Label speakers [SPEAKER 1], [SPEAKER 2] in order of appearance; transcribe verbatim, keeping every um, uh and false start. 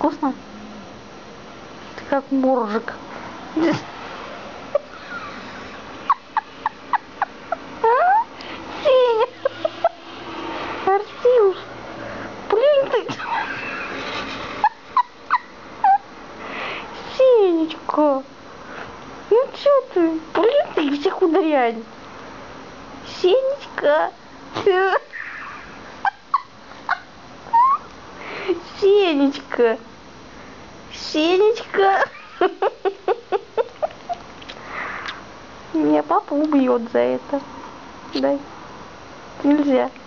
[SPEAKER 1] Вкусно? Ты как моржик. Сеня! Артюш! Блин ты! Сенечка! Ну чё ты? Блин ты, всех ударянь! Сенечка! Сенечка! Сенечка! Меня папа убьет за это. Дай. Нельзя.